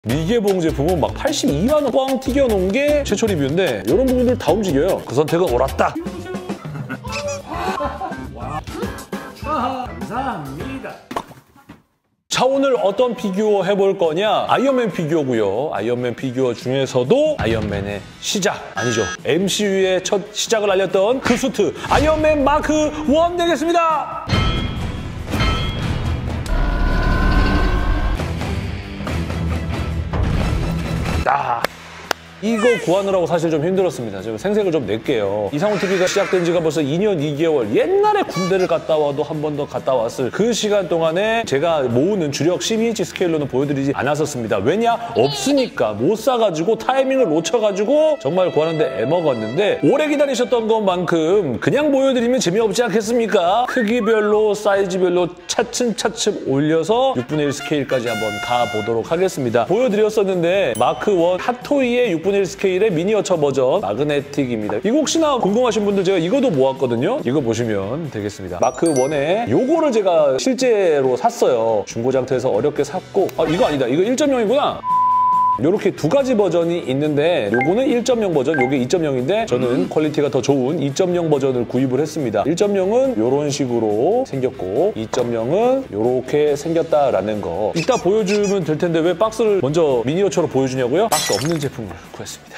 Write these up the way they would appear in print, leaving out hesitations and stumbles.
미개봉 제품은 막 82만 원 뻥 튀겨놓은 게 최초 리뷰인데 이런 부분들 다 움직여요. 그 선택은 옳았다. 감사합니다. 자, 오늘 어떤 피규어 해볼 거냐? 아이언맨 피규어고요. 아이언맨 피규어 중에서도 아이언맨의 시작, 아니죠. MCU의 첫 시작을 알렸던 그 수트, 아이언맨 마크 1 되겠습니다. 이거 구하느라고 사실 좀 힘들었습니다. 제가 생색을 좀 낼게요. 이상훈TV가 시작된 지가 벌써 2년 2개월. 옛날에 군대를 갔다 와도 한 번 더 갔다 왔을 그 시간 동안에 제가 모으는 주력 12인치 스케일로는 보여드리지 않았었습니다. 왜냐? 없으니까. 못 사가지고 타이밍을 놓쳐가지고 정말 구하는데 애먹었는데 오래 기다리셨던 것만큼 그냥 보여드리면 재미없지 않겠습니까? 크기별로, 사이즈별로 차츰차츰 올려서 6분의 1 스케일까지 한번 가보도록 하겠습니다. 보여드렸었는데 마크 1 핫토이의 6분의 1 스케일의 미니어처 버전 마그네틱입니다. 이거 혹시나 궁금하신 분들 제가 이것도 모았거든요. 이거 보시면 되겠습니다. 마크 1에 요거를 제가 실제로 샀어요. 중고장터에서 어렵게 샀고 이거 아니다. 이거 1.0이구나. 이렇게 두 가지 버전이 있는데 요거는 1.0 버전, 요게 2.0인데 저는 퀄리티가 더 좋은 2.0 버전을 구입을 했습니다. 1.0은 이런 식으로 생겼고 2.0은 이렇게 생겼다라는 거. 이따 보여주면 될 텐데 왜 박스를 먼저 미니어처로 보여주냐고요? 박스 없는 제품을 구했습니다.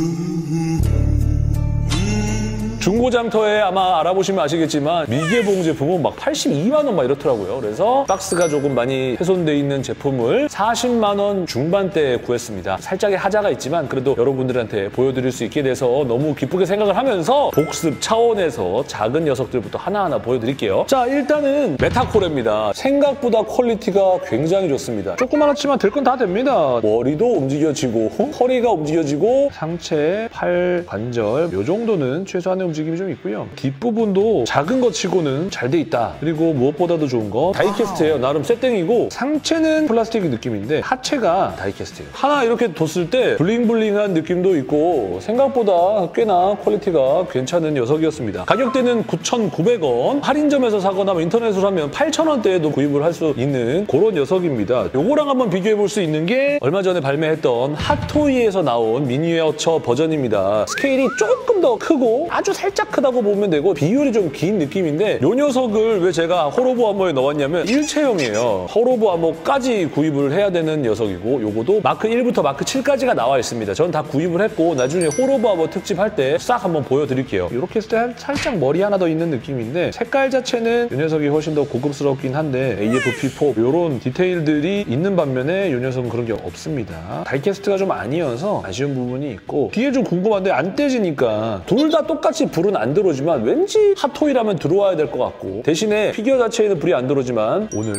중고장터에 아마 알아보시면 아시겠지만 미개봉 제품은 막 82만 원 막 이렇더라고요. 그래서 박스가 조금 많이 훼손돼 있는 제품을 40만 원 중반대에 구했습니다. 살짝의 하자가 있지만 그래도 여러분들한테 보여드릴 수 있게 돼서 너무 기쁘게 생각을 하면서 복습 차원에서 작은 녀석들부터 하나하나 보여드릴게요. 자, 일단은 메타코레입니다. 생각보다 퀄리티가 굉장히 좋습니다. 조그만하지만 될 건 다 됩니다. 머리도 움직여지고 허리가 움직여지고 상체, 팔, 관절 이 정도는 최소한의 움직임이 좀 있고요. 뒷부분도 작은 거 치고는 잘 돼 있다. 그리고 무엇보다도 좋은 거 다이캐스트예요. 나름 세팅이고 상체는 플라스틱 느낌인데 하체가 다이캐스트예요. 하나 이렇게 뒀을 때 블링블링한 느낌도 있고 생각보다 꽤나 퀄리티가 괜찮은 녀석이었습니다. 가격대는 9,900원. 할인점에서 사거나 인터넷으로 하면 8,000원대에도 구입을 할 수 있는 그런 녀석입니다. 요거랑 한번 비교해 볼 수 있는 게 얼마 전에 발매했던 핫토이에서 나온 미니어처 버전입니다. 스케일이 조금 더 크고 아주 살짝 크다고 보면 되고 비율이 좀 긴 느낌인데 이 녀석을 왜 제가 홀오브 아머에 넣었냐면 일체형이에요. 홀오브 아머까지 구입을 해야 되는 녀석이고 요거도 마크 1부터 마크 7까지가 나와 있습니다. 전 다 구입을 했고 나중에 홀오브 아머 특집 할 때 싹 한번 보여드릴게요. 이렇게 했을 때 살짝 머리 하나 더 있는 느낌인데 색깔 자체는 이 녀석이 훨씬 더 고급스럽긴 한데 AFP4 이런 디테일들이 있는 반면에 이 녀석은 그런 게 없습니다. 다이캐스트가 좀 아니어서 아쉬운 부분이 있고 뒤에 좀 궁금한데 안 떼지니까 둘 다 똑같이 불은 안 들어오지만 왠지 핫토이라면 들어와야 될 것 같고 대신에 피규어 자체에는 불이 안 들어오지만 오늘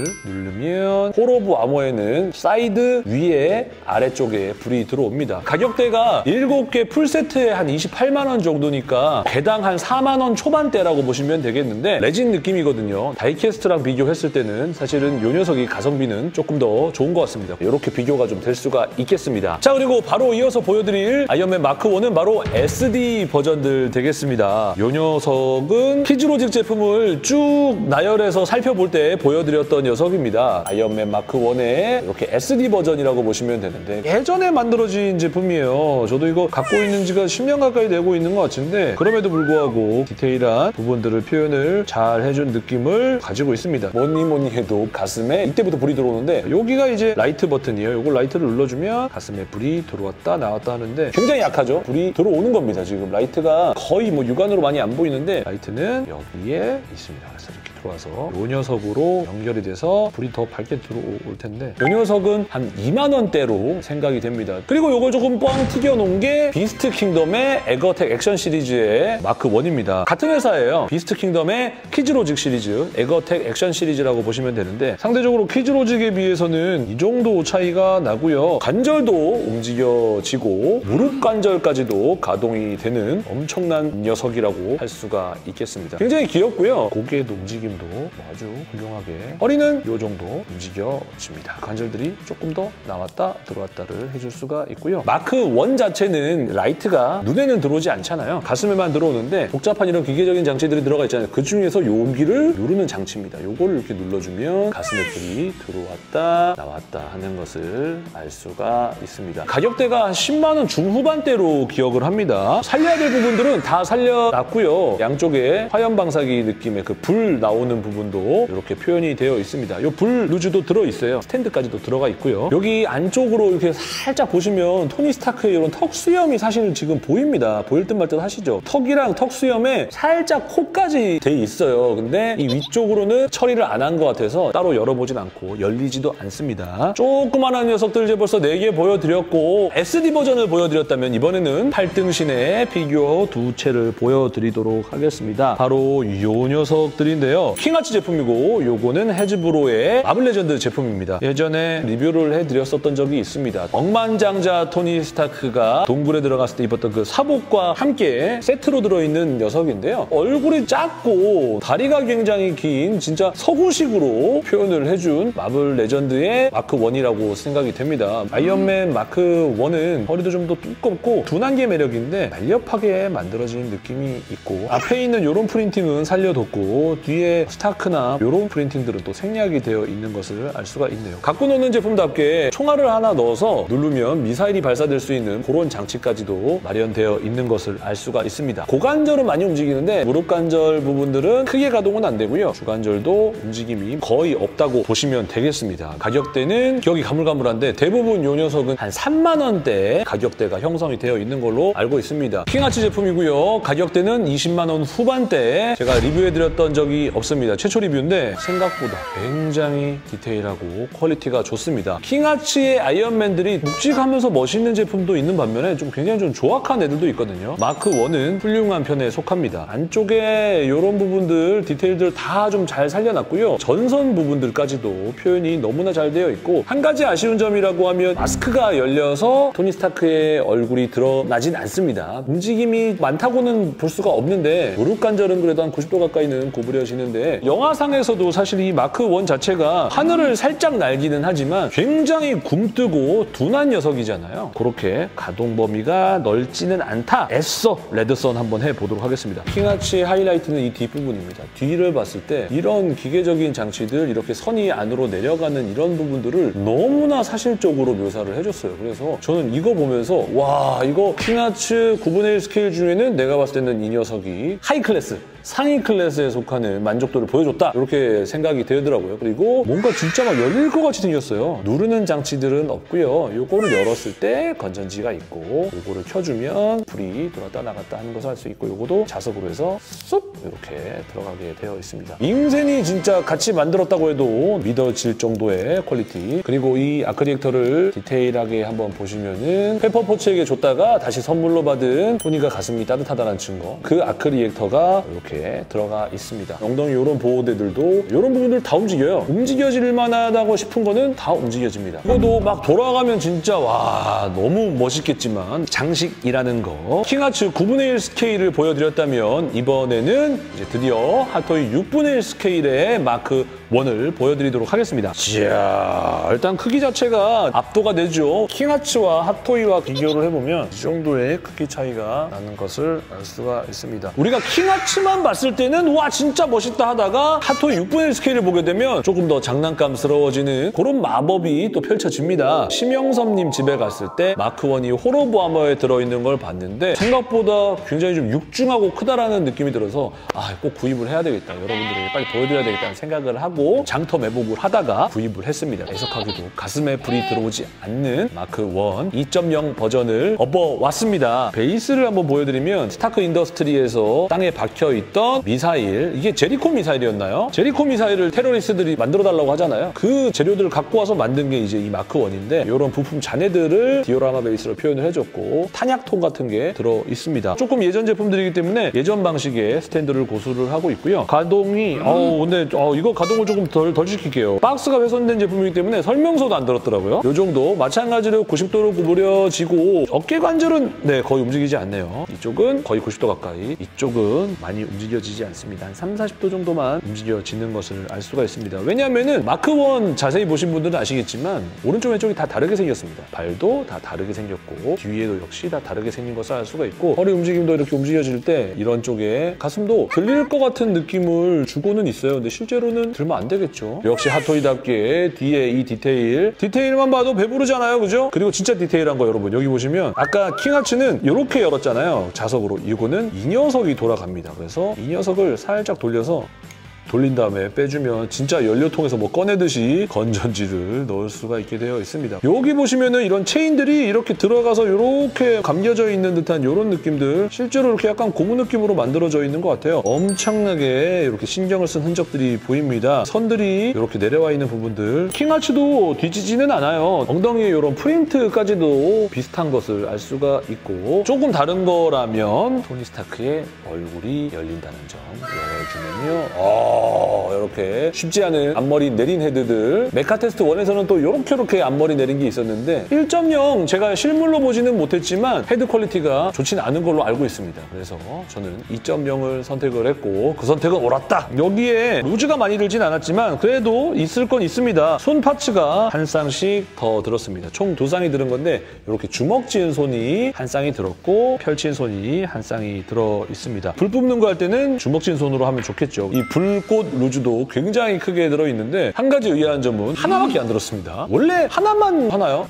누르면 홀오브 아머에는 사이드 위에 아래쪽에 불이 들어옵니다. 가격대가 7개 풀세트에 한 28만 원 정도니까 개당 한 4만 원 초반대라고 보시면 되겠는데 레진 느낌이거든요. 다이캐스트랑 비교했을 때는 사실은 이 녀석이 가성비는 조금 더 좋은 것 같습니다. 이렇게 비교가 좀 될 수가 있겠습니다. 자, 그리고 바로 이어서 보여드릴 아이언맨 마크 1은 바로 SD 버전들 되겠습니다. 이 녀석은 키즈로직 제품을 쭉 나열해서 살펴볼 때 보여드렸던 녀석입니다. 아이언맨 마크 1의 이렇게 SD 버전이라고 보시면 되는데 예전에 만들어진 제품이에요. 저도 이거 갖고 있는 지가 10년 가까이 되고 있는 것 같은데 그럼에도 불구하고 디테일한 부분들을 표현을 잘 해준 느낌을 가지고 있습니다. 뭐니 해도 가슴에 이때부터 불이 들어오는데 여기가 이제 라이트 버튼이에요. 이걸 라이트를 눌러주면 가슴에 불이 들어왔다 나왔다 하는데 굉장히 약하죠? 불이 들어오는 겁니다. 지금 라이트가 거의 뭐 육안으로 많이 안 보이는데 라이트는 여기에 있습니다. 그래서 이렇게 들어와서 이 녀석으로 연결이 돼서 불이 더 밝게 들어올 텐데 이 녀석은 한 2만 원대로 생각이 됩니다. 그리고 이걸 조금 뻥 튀겨놓은 게 비스트 킹덤의 에거텍 액션 시리즈의 마크 1입니다. 같은 회사예요. 비스트 킹덤의 키즈로직 시리즈, 에거텍 액션 시리즈라고 보시면 되는데 상대적으로 키즈로직에 비해서는 이 정도 차이가 나고요. 관절도 움직여지고 무릎 관절까지도 가동이 되는 엄청난 녀석 녀석이라고 할 수가 있겠습니다. 굉장히 귀엽고요. 고개도 움직임도 아주 훌륭하게 허리는 이 정도 움직여집니다. 관절들이 조금 더 나왔다 들어왔다를 해줄 수가 있고요. 마크 1 자체는 라이트가 눈에는 들어오지 않잖아요. 가슴에만 들어오는데 복잡한 이런 기계적인 장치들이 들어가 있잖아요. 그 중에서 여기를 누르는 장치입니다. 요거를 이렇게 눌러주면 가슴에 불이 들어왔다 나왔다 하는 것을 알 수가 있습니다. 가격대가 한 10만 원 중후반대로 기억을 합니다. 살려야 될 부분들은 다 살려놨고요. 양쪽에 화염 방사기 느낌의 그 불 나오는 부분도 이렇게 표현이 되어 있습니다. 요 불 루즈도 들어있어요. 스탠드까지도 들어가 있고요. 여기 안쪽으로 이렇게 살짝 보시면 토니 스타크의 이런 턱 수염이 사실 지금 보입니다. 보일 듯 말 듯 하시죠? 턱이랑 턱 수염에 살짝 코까지 돼 있어요. 근데 이 위쪽으로는 처리를 안 한 것 같아서 따로 열어보진 않고 열리지도 않습니다. 조그만한 녀석들 이제 벌써 4개 보여드렸고 SD 버전을 보여드렸다면 이번에는 8등신의 피규어 2채를 보여드리도록 하겠습니다. 바로 요 녀석들인데요. 킹아치 제품이고 요거는 해즈브로의 마블 레전드 제품입니다. 예전에 리뷰를 해드렸었던 적이 있습니다. 억만장자 토니 스타크가 동굴에 들어갔을 때 입었던 그 사복과 함께 세트로 들어있는 녀석인데요. 얼굴이 작고 다리가 굉장히 긴 진짜 서구식으로 표현을 해준 마블 레전드의 마크 1이라고 생각이 됩니다. 아이언맨 마크 1은 허리도 좀 더 두껍고 둔한 게 매력인데 날렵하게 만들어진 느낌이 있고 앞에 있는 이런 프린팅은 살려뒀고 뒤에 스타크나 이런 프린팅들은 또 생략이 되어 있는 것을 알 수가 있네요. 갖고 노는 제품답게 총알을 하나 넣어서 누르면 미사일이 발사될 수 있는 그런 장치까지도 마련되어 있는 것을 알 수가 있습니다. 고관절은 많이 움직이는데 무릎 관절 부분들은 크게 가동은 안 되고요. 주관절도 움직임이 거의 없다고 보시면 되겠습니다. 가격대는 기억이 가물가물한데 대부분 이 녀석은 한 3만 원대 가격대가 형성이 되어 있는 걸로 알고 있습니다. 킹아치 제품이고요. 가격대는 20만 원 후반대. 제가 리뷰해드렸던 적이 없습니다. 최초 리뷰인데 생각보다 굉장히 디테일하고 퀄리티가 좋습니다. 킹아치의 아이언맨들이 묵직하면서 멋있는 제품도 있는 반면에 좀 굉장히 좀 조악한 애들도 있거든요. 마크 1은 훌륭한 편에 속합니다. 안쪽에 이런 부분들, 디테일들 다 좀 잘 살려놨고요. 전선 부분들까지도 표현이 너무나 잘 되어 있고 한 가지 아쉬운 점이라고 하면 마스크가 열려서 토니 스타크의 얼굴이 드러나진 않습니다. 움직임이 많다고는 볼 수가 없는데 무릎 관절은 그래도 한 90도 가까이는 구부려지는데 영화상에서도 사실 이 마크 1 자체가 하늘을 살짝 날기는 하지만 굉장히 굼뜨고 둔한 녀석이잖아요. 그렇게 가동 범위가 넓지는 않다. 애써 레드선 한번 해보도록 하겠습니다. 킹아치의 하이라이트는 이 뒷부분입니다. 뒤를 봤을 때 이런 기계적인 장치들 이렇게 선이 안으로 내려가는 이런 부분들을 너무나 사실적으로 묘사를 해줬어요. 그래서 저는 이거 보면서 와 이거 킹아츠 9분의 1 스케일 중에는 내가 봤을 때는 이 녀석이 하이 클래스 상위 클래스에 속하는 만족도를 보여줬다 이렇게 생각이 되더라고요. 그리고 뭔가 진짜 막 열릴 것 같이 생겼어요. 누르는 장치들은 없고요. 요거를 열었을 때 건전지가 있고 요거를 켜주면 불이 들어왔다 나갔다 하는 것을 할 수 있고 요거도 자석으로 해서 쑥 이렇게 들어가게 되어 있습니다. 임센이 진짜 같이 만들었다고 해도 믿어질 정도의 퀄리티. 그리고 이 아크리액터를 디테일하게 한번 보시면은 페퍼포츠에게 줬다가 다시 선물로 받은 토니가 가슴이 따뜻하다는 증거. 그 아크리액터가 이렇게 들어가 있습니다. 엉덩이 이런 보호대들도 이런 부분들 다 움직여요. 움직여질 만하다고 싶은 거는 다 움직여집니다. 이것도 막 돌아가면 진짜 와 너무 멋있겠지만 장식이라는 거. 킹아츠 9분의 1 스케일을 보여드렸다면 이번에는 이제 드디어 핫토이 6분의 1 스케일의 마크 1을 보여드리도록 하겠습니다. 이야 일단 크기 자체가 압도가 되죠. 킹아츠와 핫토이와 비교를 해보면 이 정도의 크기 차이가 나는 것을 알 수가 있습니다. 우리가 킹아츠만 봤을 때는 와 진짜 멋있다 하다가 핫토이 6분의 1 스케일을 보게 되면 조금 더 장난감스러워지는 그런 마법이 또 펼쳐집니다. 심영섭님 집에 갔을 때 마크 1이 호러브 아머에 들어있는 걸 봤는데 생각보다 굉장히 좀 육중하고 크다라는 느낌이 들어서 아 꼭 구입을 해야 되겠다. 여러분들에게 빨리 보여드려야 되겠다는 생각을 하고 장터 매복을 하다가 구입을 했습니다. 애석하게도 가슴에 불이 들어오지 않는 마크 1 2.0 버전을 업어왔습니다. 베이스를 한번 보여드리면 스타크 인더스트리에서 땅에 박혀있던 들어있던 미사일, 이게 제리코 미사일이었나요? 제리코 미사일을 테러리스트들이 만들어달라고 하잖아요. 그 재료들을 갖고 와서 만든 게 이제 이 마크 1인데 이런 부품 잔해들을 디오라마 베이스로 표현을 해줬고 탄약통 같은 게 들어있습니다. 조금 예전 제품들이기 때문에 예전 방식의 스탠드를 고수를 하고 있고요. 가동이 근데 이거 가동을 조금 덜 시킬게요. 박스가 훼손된 제품이기 때문에 설명서도 안 들었더라고요. 이 정도 마찬가지로 90도로 구부려지고 어깨 관절은 거의 움직이지 않네요. 이쪽은 거의 90도 가까이, 이쪽은 많이 움직여지지 않습니다. 한 3, 40도 정도만 움직여지는 것을 알 수가 있습니다. 왜냐하면은 마크 1 자세히 보신 분들은 아시겠지만 오른쪽 왼쪽이 다 다르게 생겼습니다. 발도 다 다르게 생겼고 뒤에도 역시 다 다르게 생긴 것을 알 수가 있고 허리 움직임도 이렇게 움직여질 때 이런 쪽에 가슴도 들릴 것 같은 느낌을 주고는 있어요. 근데 실제로는 들면 안 되겠죠. 역시 핫토이답게 뒤에 이 디테일만 봐도 배부르잖아요, 그죠? 그리고 진짜 디테일한 거 여러분 여기 보시면 아까 킹하츠는 이렇게 열었잖아요, 자석으로. 이거는 이 녀석이 돌아갑니다. 그래서 이 녀석을 살짝 돌려서 돌린 다음에 빼주면 진짜 연료통에서 뭐 꺼내듯이 건전지를 넣을 수가 있게 되어 있습니다. 여기 보시면은 이런 체인들이 이렇게 들어가서 이렇게 감겨져 있는 듯한 이런 느낌들, 실제로 이렇게 약간 고무 느낌으로 만들어져 있는 것 같아요. 엄청나게 이렇게 신경을 쓴 흔적들이 보입니다. 선들이 이렇게 내려와 있는 부분들, 킹하츠도 뒤지지는 않아요. 엉덩이에 이런 프린트까지도 비슷한 것을 알 수가 있고, 조금 다른 거라면 토니 스타크의 얼굴이 열린다는 점 열어주면요, 이렇게 쉽지 않은 앞머리 내린 헤드들. 메카 테스트 1에서는 또 이렇게 앞머리 내린 게 있었는데 1.0 제가 실물로 보지는 못했지만 헤드 퀄리티가 좋지는 않은 걸로 알고 있습니다. 그래서 저는 2.0을 선택을 했고 그 선택은 옳았다. 여기에 루즈가 많이 들진 않았지만 그래도 있을 건 있습니다. 손 파츠가 한 쌍씩 더 들었습니다. 총 2쌍이 들은 건데 이렇게 주먹 쥐은 손이 한 쌍이 들었고 펼친 손이 한 쌍이 들어 있습니다. 불 뿜는 거 할 때는 주먹 쥐은 손으로 하면 좋겠죠. 이 불꽃 루즈도 굉장히 크게 들어있는데 한 가지 의아한 점은 하나밖에 안 들었습니다. 원래 하나만 하나요?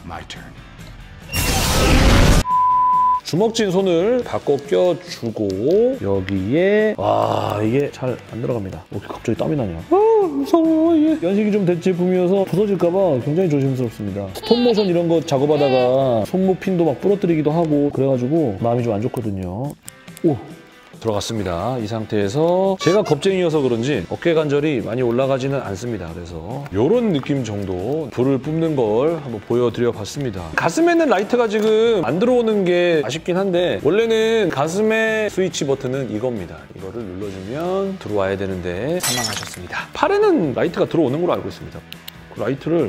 주먹 쥔 손을 바꿔 껴주고 여기에 이게 잘 안 들어갑니다. 왜 갑자기 땀이 나냐? 무서워. 이게 연식이 좀 된 제품이어서 부서질까 봐 굉장히 조심스럽습니다. 스톱모션 이런 거 작업하다가 손목 핀도 막 부러뜨리기도 하고 그래가지고 마음이 좀 안 좋거든요. 들어갔습니다. 이 상태에서 제가 겁쟁이여서 그런지 어깨 관절이 많이 올라가지는 않습니다. 그래서 이런 느낌 정도 불을 뿜는 걸 한번 보여드려 봤습니다. 가슴에는 라이트가 지금 안 들어오는 게 아쉽긴 한데 원래는 가슴의 스위치 버튼은 이겁니다. 이거를 눌러주면 들어와야 되는데 사망하셨습니다. 팔에는 라이트가 들어오는 걸로 알고 있습니다. 그 라이트를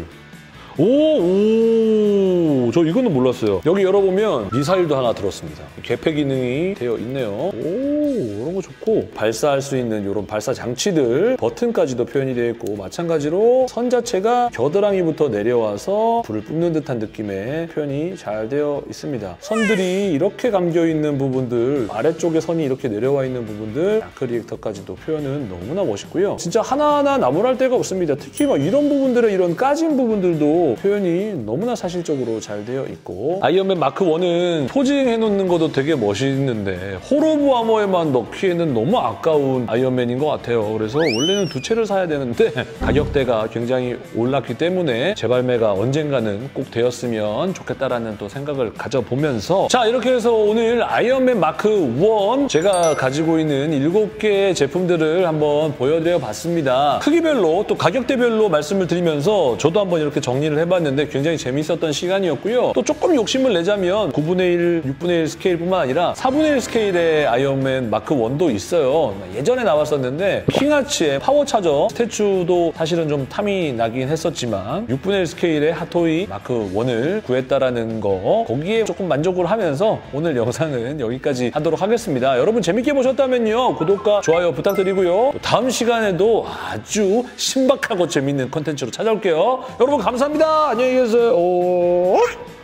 저 이거는 몰랐어요. 여기 열어보면 미사일도 하나 들었습니다. 개폐 기능이 되어 있네요. 이런 거 좋고 발사할 수 있는 이런 발사 장치들, 버튼까지도 표현이 되어 있고 마찬가지로 선 자체가 겨드랑이부터 내려와서 불을 뿜는 듯한 느낌의 표현이 잘 되어 있습니다. 선들이 이렇게 감겨있는 부분들, 아래쪽에 선이 이렇게 내려와 있는 부분들, 아크 리액터까지도 표현은 너무나 멋있고요. 진짜 하나하나 나무랄 데가 없습니다. 특히 막 이런 부분들의 이런 까진 부분들도 표현이 너무나 사실적으로 잘 되어 있고 아이언맨 마크 1은 포징해놓는 것도 되게 멋있는데 홀오브 아머에만 넣기에는 너무 아까운 아이언맨인 것 같아요. 그래서 원래는 2채를 사야 되는데 가격대가 굉장히 올랐기 때문에 재발매가 언젠가는 꼭 되었으면 좋겠다라는 또 생각을 가져보면서 자, 이렇게 해서 오늘 아이언맨 마크 1 제가 가지고 있는 7개의 제품들을 한번 보여드려 봤습니다. 크기별로 또 가격대별로 말씀을 드리면서 저도 한번 이렇게 정리를 해봤는데 굉장히 재밌었던 시간이었고요. 또 조금 욕심을 내자면 9분의 1, 6분의 1 스케일뿐만 아니라 4분의 1 스케일의 아이언맨 마크 1도 있어요. 예전에 나왔었는데 킹하츠의 파워차저 스태츄도 사실은 좀 탐이 나긴 했었지만 6분의 1 스케일의 핫토이 마크 1을 구했다라는 거 거기에 조금 만족을 하면서 오늘 영상은 여기까지 하도록 하겠습니다. 여러분 재밌게 보셨다면요. 구독과 좋아요 부탁드리고요. 다음 시간에도 아주 신박하고 재밌는 콘텐츠로 찾아올게요. 여러분 감사합니다. 안녕히 계세요.